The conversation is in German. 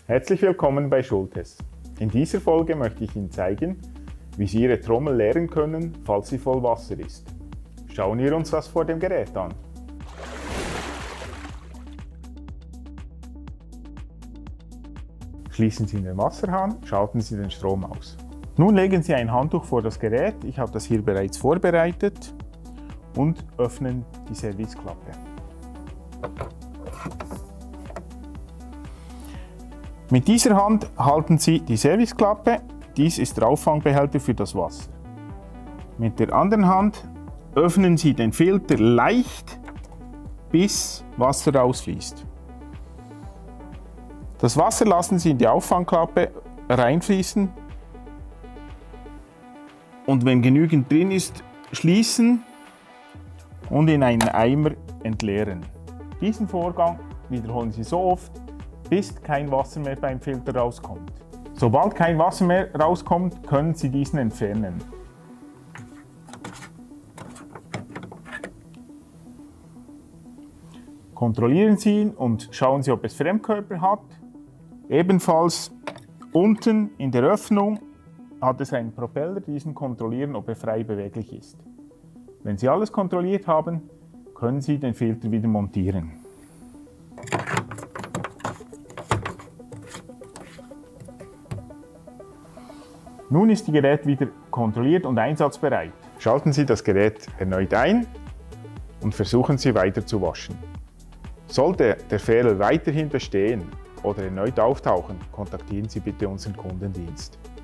Herzlich willkommen bei Schultes. In dieser Folge möchte ich Ihnen zeigen, wie Sie Ihre Trommel leeren können, falls sie voll Wasser ist. Schauen wir uns das vor dem Gerät an. Schließen Sie den Wasserhahn, schalten Sie den Strom aus. Nun legen Sie ein Handtuch vor das Gerät, ich habe das hier bereits vorbereitet, und öffnen die Serviceklappe. Mit dieser Hand halten Sie die Serviceklappe, dies ist der Auffangbehälter für das Wasser. Mit der anderen Hand öffnen Sie den Filter leicht, bis Wasser rausfließt. Das Wasser lassen Sie in die Auffangklappe reinfließen und wenn genügend drin ist, schließen und in einen Eimer entleeren. Diesen Vorgang wiederholen Sie so oft, bis kein Wasser mehr beim Filter rauskommt. Sobald kein Wasser mehr rauskommt, können Sie diesen entfernen. Kontrollieren Sie ihn und schauen Sie, ob es Fremdkörper hat. Ebenfalls unten in der Öffnung hat es einen Propeller, diesen kontrollieren, ob er frei beweglich ist. Wenn Sie alles kontrolliert haben, können Sie den Filter wieder montieren. Nun ist das Gerät wieder kontrolliert und einsatzbereit. Schalten Sie das Gerät erneut ein und versuchen Sie weiter zu waschen. Sollte der Fehler weiterhin bestehen oder erneut auftauchen, kontaktieren Sie bitte unseren Kundendienst.